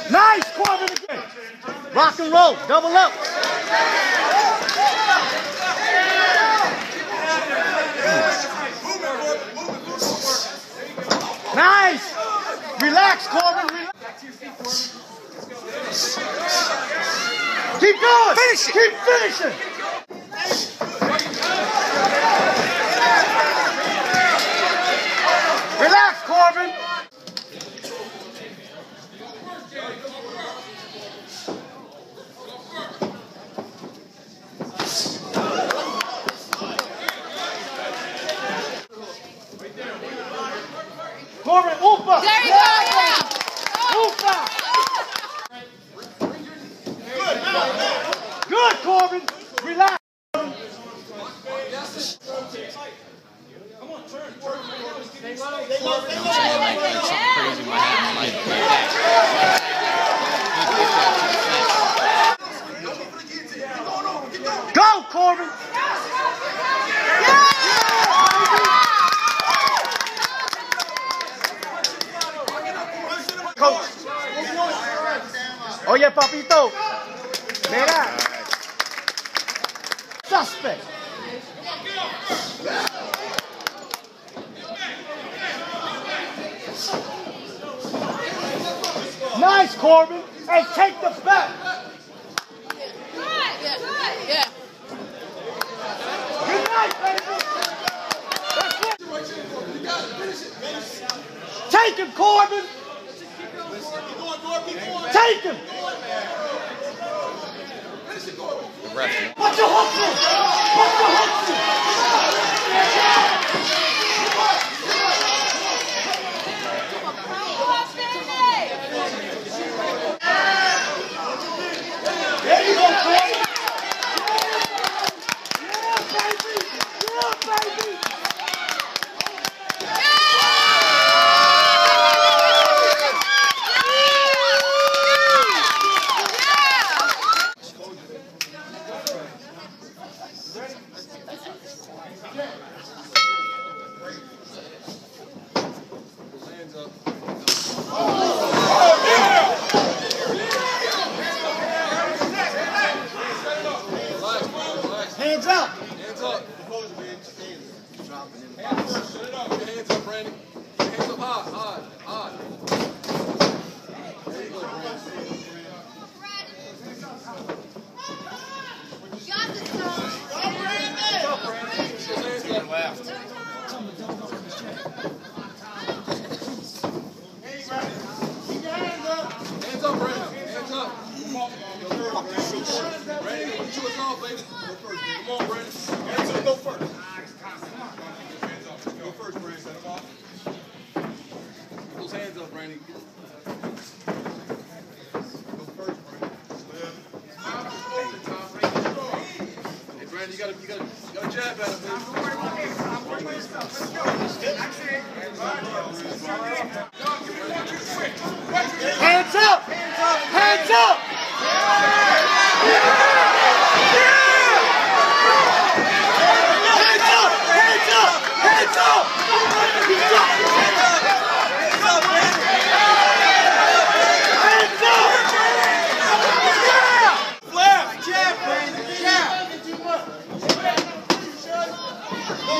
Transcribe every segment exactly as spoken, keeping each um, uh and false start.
Nice, Corbin again. Rock and roll, double up. Nice. Relax, Corbin. Relax. Keep going. Finish it. Keep finishing. Relax, Corbin. Corbin, oopa. There you go. Yeah. Oopa. Good, Corbin. Relax. Come on, turn, turn. Stay low, stay low, stay low. Crazy what happened. Go, Corbin. Coach. Oye, papito. Mira. Suspect. Nice, Corbin. Hey, take the back. Good. Yeah. Yeah. Good night, baby. Take him, Corbin. Take him. Put your hooks in. Put your hooks in. There you go, Corbin. Yeah, baby. Yeah, baby. Hands up. Hands up. Hands up, Brandon. Hands up high, high, high. There you go, Brandon. Got this, Tom. Hands up, Brandon. Hands up. Left. Hands up, Brandon. Hands up. Brandon, put you us off, baby. Come on, Brandon. Hands up, go first. Go first, Brandon. Set him off. Put those hands up, Brandon. Go first, Brandon. Hey, Brandon, you gotta, you gotta, you gotta jab at him, baby. Hands up. Hands up.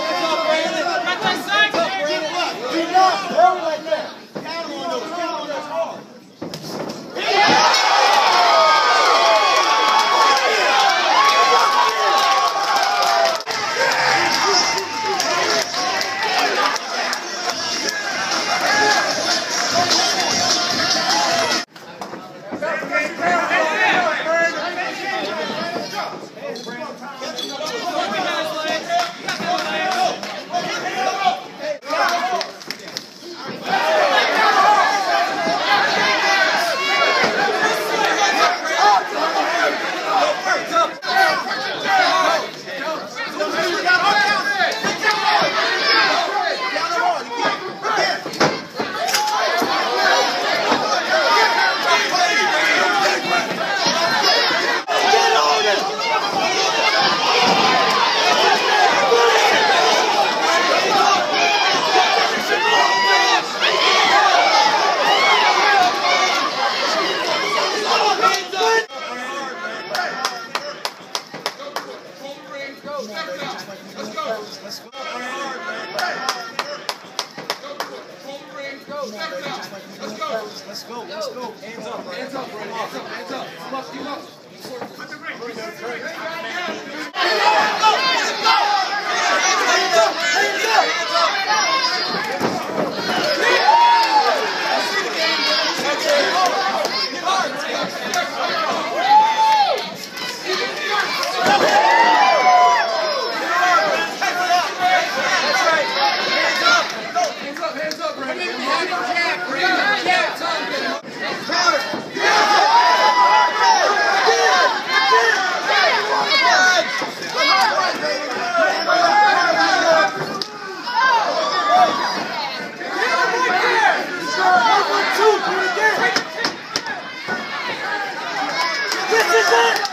Do not hurry like that. Count on those. Count on those. Let's go, let's go. Hands up, hands up, Brandon. Hands up, hands up. Come up, come up. This is it!